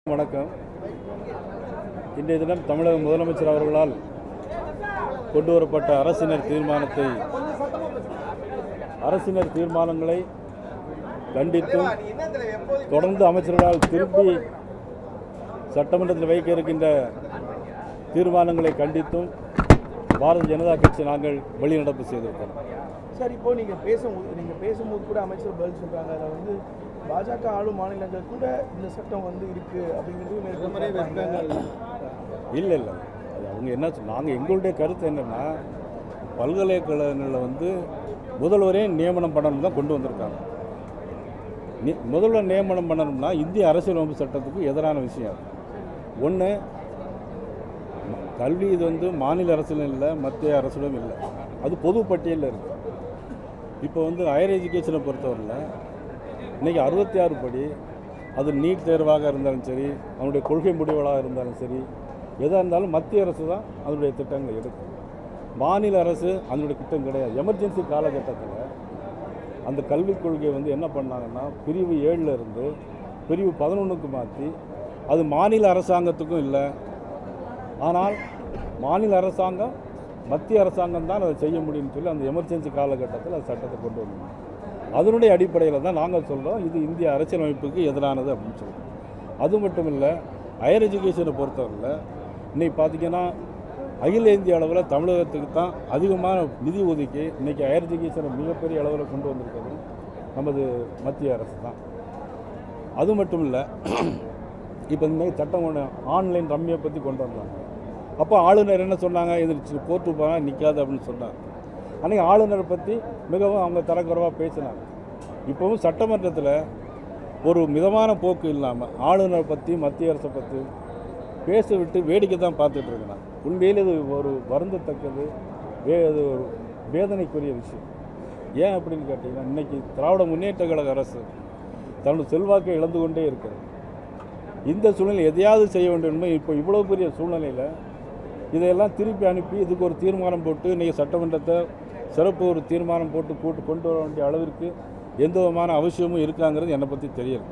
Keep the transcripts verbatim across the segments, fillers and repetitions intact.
வணக்கம். இன்றைய தினம் தமிழக முதலமைச்சர் அவர்களால் கொண்டு வரப்பட்ட அரசினர் தீர்மானத்தை அரசினர் தீர்மானங்களை கண்டித்தும் தொடர்ந்து அமைச்சர்களால் திருப்பி சட்டமன்றத்தில் வைக்க இருக்கின்ற தீர்மானங்களை கண்டித்தும் பாரதிய ஜனதா கட்சி நாங்கள் வெளிநடப்பு செய்திருக்கிறோம். சார், இப்போ நீங்கள் பேசும்போது நீங்கள் பேசும்போது கூட அமைச்சர் பதில் சொல்கிறாங்க, அதில் வந்து பாஜக ஆளும் மாநிலங்கள் கூட இந்த சட்டம் வந்து இருக்குது அப்படிங்கிறது இல்லை இல்லை அது அவங்க என்ன நாங்கள் எங்களுடைய கருத்து என்னென்னா, பல்கலைக்கழகங்களில் வந்து முதல்வரே நியமனம் பண்ணணும் தான் கொண்டு வந்திருக்காங்க. முதல்வர் நியமனம் பண்ணணும்னா இந்திய அரசியலமைப்பு சட்டத்துக்கு எதிரான விஷயம். ஒன்று, கல்வி இது வந்து மாநில அரசிலும் இல்லை, மத்திய அரசிலும் இல்லை, அது பொது பட்டியலில் இருக்குது. இப்போ வந்து ஹையர் எஜுகேஷனை பொறுத்தவரையில் இன்றைக்கி அறுபத்தி ஆறு படி, அது நீட் தேர்வாக இருந்தாலும் சரி, அவனுடைய கொள்கை முடிவுகளாக இருந்தாலும் சரி, எதாக இருந்தாலும் மத்திய அரசு தான் அதனுடைய திட்டங்களை எடுக்கும். மாநில அரசு அதனுடைய திட்டம் கிடையாது. எமர்ஜென்சி காலகட்டத்தில் அந்த கல்விக் கொள்கையை வந்து என்ன பண்ணாங்கன்னா, பிரிவு ஏழில் இருந்து பிரிவு பதினொன்றுக்கு மாற்றி, அது மாநில அரசாங்கத்துக்கும் இல்லை, ஆனால் மாநில அரசாங்கம் மத்திய அரசாங்கம் தான் அதை செய்ய முடியும்னு சொல்லி அந்த எமர்ஜென்சி காலகட்டத்தில் அது சட்டத்தை கொண்டு வந்தோம். அதனுடைய அடிப்படையில் தான் நாங்கள் சொல்கிறோம் இது இந்திய அரசியலமைப்புக்கு எதிரானது அப்படின்னு சொல்கிறோம். அது மட்டும் இல்லை, ஹையர் எஜுகேஷனை பொறுத்தவரையில் இன்றைக்கி பார்த்திங்கன்னா அகில இந்திய அளவில் தமிழகத்துக்கு தான் அதிகமான நிதி ஒதுக்கி இன்றைக்கி ஹையர் எஜுகேஷனை மிகப்பெரிய அளவில் கொண்டு வந்திருக்கிறது நமது மத்திய அரசு தான். அது மட்டும் இல்லை, இப்போ இந்தமாதிரி சட்டம் ஒன்று ஆன்லைன் ரம்மியை பற்றி கொண்டு வந்தாங்க. அப்போ ஆளுநர் என்ன சொன்னாங்க, இது கோர்ட்டு போனால் நிற்காது அப்படின்னு சொன்னாங்க. அன்றைக்கி ஆளுநரை பற்றி மிகவும் அவங்க தரக்குறைவாக பேசினாங்க. இப்போவும் சட்டமன்றத்தில் ஒரு மிதமான போக்கு இல்லாமல் ஆளுநரை பற்றி மத்திய அரசை பற்றி பேச விட்டு வேடிக்கை தான் பார்த்துட்டு இருக்கிறாங்க. உண்மையில் இது ஒரு வருந்தத்தக்கது, வே இது ஒரு வேதனைக்குரிய விஷயம். ஏன் அப்படின்னு கேட்டிங்கன்னா, இன்றைக்கி திராவிட முன்னேற்ற கழக அரசு தன்னுடைய செல்வாக்கை இழந்து கொண்டே இருக்கிறது. இந்த சூழ்நிலை எதையாவது செய்ய வேண்டும். இப்போ இவ்வளோ பெரிய சூழ்நிலையில் இதையெல்லாம் திருப்பி அனுப்பி இதுக்கு ஒரு தீர்மானம் போட்டு இன்றைக்கி சட்டமன்றத்தை சிறப்பு ஒரு தீர்மானம் போட்டு கூட்டு கொண்டு வர வேண்டிய அளவிற்கு எந்த விதமான அவசியமும் இருக்காங்கிறது என்னை பற்றி தெரியல.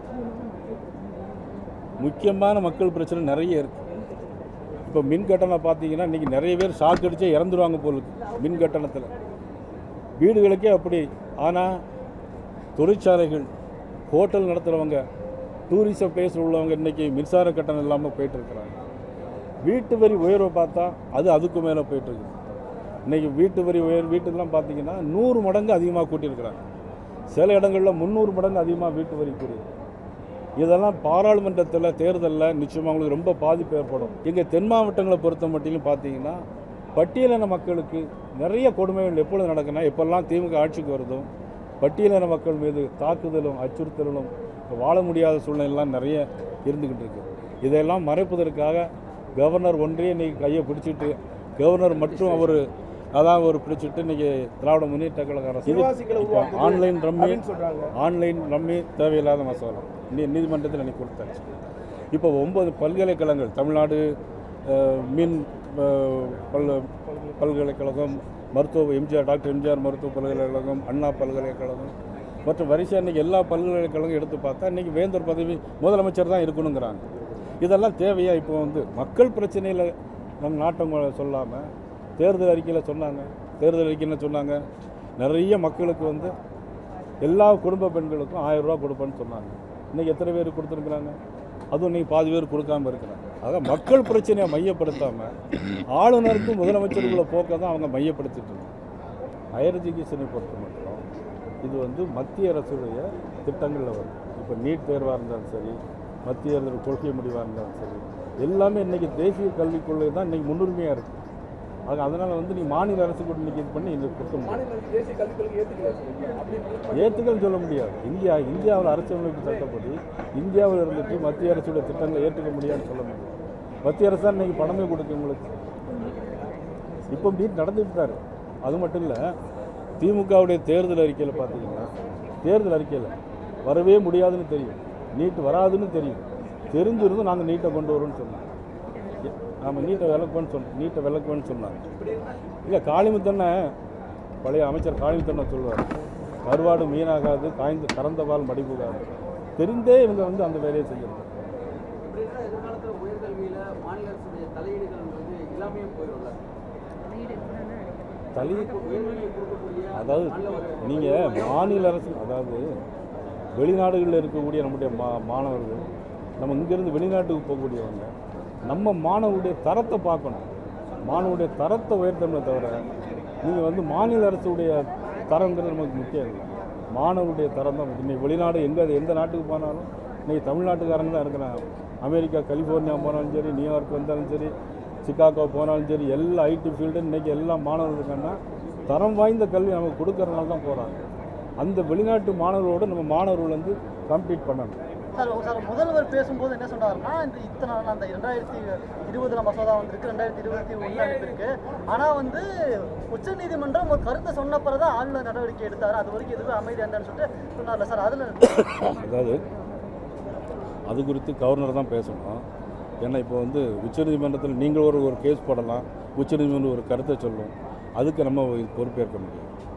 முக்கியமான மக்கள் பிரச்சனை நிறைய இருக்குது. இப்போ மின் கட்டணம் பார்த்தீங்கன்னா இன்றைக்கி நிறைய பேர் ஷாக் அடித்தே இறந்துருவாங்க போல் இருக்குது மின் கட்டணத்தில். வீடுகளுக்கே அப்படி. ஆனால் தொழிற்சாலைகள், ஹோட்டல் நடத்துகிறவங்க, டூரிசம் பிளேஸில் உள்ளவங்க இன்றைக்கி மின்சார கட்டணம் இல்லாமல் போயிட்டுருக்குறாங்க. வீட்டு வரி உயர்வை பார்த்தா அது அதுக்கு மேலே போயிட்டுருக்கு. இன்றைக்கி வீட்டு வரி உயர் வீட்டுக்கெல்லாம் பார்த்தீங்கன்னா நூறு மடங்கு அதிகமாக கூட்டியிருக்கிறாங்க. சில இடங்களில் முந்நூறு மடங்கு அதிகமாக வீட்டு வரி கூடியிருக்கு. இதெல்லாம் பாராளுமன்றத்தில் தேர்தலில் நிச்சயமாக அவங்களுக்கு ரொம்ப பாதிப்பு ஏற்படும். எங்கள் தென் மாவட்டங்களை பொறுத்த மட்டிலும் பார்த்தீங்கன்னா பட்டியலின மக்களுக்கு நிறைய கொடுமைகள் எப்பொழுது நடக்குன்னா, எப்பெல்லாம் திமுக ஆட்சிக்கு வருதோ பட்டியலின மக்கள் மீது தாக்குதலும் அச்சுறுத்தலும் வாழ முடியாத சூழ்நிலைலாம் நிறைய இருந்துக்கிட்டு இருக்குது. இதையெல்லாம் மறைப்பதற்காக கவர்னர் ஒன்றே இன்றைக்கி கையை பிடிச்சிட்டு, கவர்னர் மற்றும் அவர் அதான் ஒரு பிடிச்சிட்டு இன்றைக்கி திராவிட முன்னேற்ற கழக அரசு ஆன்லைன் ரம்மி ஆன்லைன் ரம்மி தேவையில்லாத மசோதா நீ நீதிமன்றத்தில் அன்றைக்கி கொடுத்தாச்சு. இப்போ ஒன்பது பல்கலைக்கழகங்கள், தமிழ்நாடு மீன் பல் பல்கலைக்கழகம், மருத்துவ எம்ஜிஆர் டாக்டர் எம்ஜிஆர் மருத்துவ பல்கலைக்கழகம், அண்ணா பல்கலைக்கழகம் மற்றும் வரிசை இன்றைக்கி எல்லா பல்கலைக்கழகம் எடுத்து பார்த்தா இன்றைக்கி வேந்தர் பதவி முதலமைச்சர் தான் இருக்கணுங்கிறாங்க. இதெல்லாம் தேவையா? இப்போ வந்து மக்கள் பிரச்சனையில் நம் நாட்டம் சொல்லாமல் தேர்தல் அறிக்கையில் சொன்னாங்க. தேர்தல் அறிக்கையில் சொன்னாங்க நிறைய மக்களுக்கு வந்து எல்லா குடும்ப பெண்களுக்கும் ஆயிரம் ரூபா கொடுப்பேன்னு சொன்னாங்க. இன்றைக்கி எத்தனை பேர் கொடுத்துருக்குறாங்க? அதுவும் இன்றைக்கி பாதி பேர் கொடுக்காமல் இருக்கிறாங்க. ஆக மக்கள் பிரச்சனையை மையப்படுத்தாமல் ஆளுநருக்கும் முதலமைச்சருக்குள்ள போக்க தான் அவங்க மையப்படுத்திட்டு இருக்காங்க. ஹையர் எஜுகேஷனை பொறுத்த மட்டும் இது வந்து மத்திய அரசுடைய திட்டங்களில் வரும். இப்போ நீட் தேர்வாக இருந்தாலும் சரி, மத்திய அரசு கொள்கை முடிவாக இருந்தாலும் சரி, எல்லாமே இன்றைக்கி தேசிய கல்விக் கொள்கை தான் இன்றைக்கி முன்னுரிமையாக இருக்குது. ஆக அதனால் வந்து நீ மாநில அரசு கூட இன்றைக்கி இது பண்ணி இங்கே கொடுக்க முடியாது, ஏற்றுக்கன்னு சொல்ல முடியாது. இந்தியா இந்தியாவில் அரசியலமைப்பு சட்டப்படி இந்தியாவில் இருந்துட்டு மத்திய அரசுடைய திட்டங்களை ஏற்றுக்க முடியாதுன்னு சொல்ல முடியாது. மத்திய அரசு தான் இன்றைக்கி பணமே கொடுக்கு உங்களுக்கு. இப்போ நீட் நடந்துவிட்டார். அது மட்டும் இல்லை, திமுகவுடைய தேர்தல் அறிக்கையில் பார்த்தீங்கன்னா தேர்தல் அறிக்கையில் வரவே முடியாதுன்னு தெரியும், நீட் வராதுன்னு தெரியும், தெரிஞ்சிருந்தும் நாங்கள் நீட்டை கொண்டு வரோன்னு சொன்னாங்க. நாம் நீட்டை விளக்குவோன்னு சொன்னோம் நீட்டை விளக்குவோன்னு சொன்னாங்க. இல்லை, காளிமுத்தண்ணை பழைய அமைச்சர் காளிமுத்தண்ணை சொல்லுவார், கருவாடு மீனாகாது, காய்ந்து கறந்த பால் மடிப்புகாது. தெரிந்தே இவங்க வந்து அந்த வேலையை செய்யணும். மாநில அரசுடைய தலையீடுகள் வந்து எல்லாமே போயிடும்ல. தலி உயர்நிலை கொடுக்கக்கூடிய அதாவது நீங்கள் மாநில அரசு, அதாவது வெளிநாடுகளில் இருக்கக்கூடிய நம்முடைய மா மாணவர்கள் நம்ம இங்கேருந்து வெளிநாட்டுக்கு போகக்கூடியவங்க நம்ம மாணவருடைய தரத்தை பார்க்கணும். மாணவருடைய தரத்தை உயர்த்தணுமே தவிர நீங்கள் வந்து மாநில அரசுடைய தரங்கிறது நமக்கு முக்கியம் இல்லை. மாணவருடைய தரம் தான் இன்றைக்கி வெளிநாடு எங்கே எந்த நாட்டுக்கு போனாலும் இன்றைக்கி தமிழ்நாட்டுக்காரங்க தான் இருக்கிறாங்க. அமெரிக்கா கலிஃபோர்னியா போனாலும் சரி, நியூயார்க் வந்தாலும் சரி, சிகாகோ போனாலும் சரி, எல்லா ஐடி ஃபீல்டு இன்றைக்கி எல்லா மாணவர்கள் இருக்காங்கன்னா தரம் வாய்ந்த கல்வி நமக்கு கொடுக்கறதுனால தான் போகிறாங்க. அந்த வெளிநாட்டு மாணவர்களோடு நம்ம மாணவர்கள் வந்து காம்பீட் பண்ணணும். சார் சார் முதல்வர் பேசும்போது என்ன சொன்னார்னா, இந்த இத்தனை நாள் அந்த ரெண்டாயிரத்தி இருபதுல மசோதா வந்திருக்கு, ரெண்டாயிரத்தி இருபத்தி ஒன்று அனுப்பியிருக்கு. ஆனால் வந்து உச்சநீதிமன்றம் ஒரு கருத்தை சொன்ன பிறகு தான் ஆளுநர் நடவடிக்கை எடுத்தார். அது வரைக்கும் எதுவும் அமைதியாக இருந்தான்னு சொல்லிட்டு சொன்னார்ல சார். அதில் அதாவது அது குறித்து கவர்னர் தான் பேசணும். ஏன்னா இப்போ வந்து உச்சநீதிமன்றத்தில் நீங்கள் ஒரு ஒரு கேஸ் போடலாம், உச்சநீதிமன்றம் ஒரு கருத்தை சொல்லும், அதுக்கு நம்ம பொறுப்பேற்க முடியும்.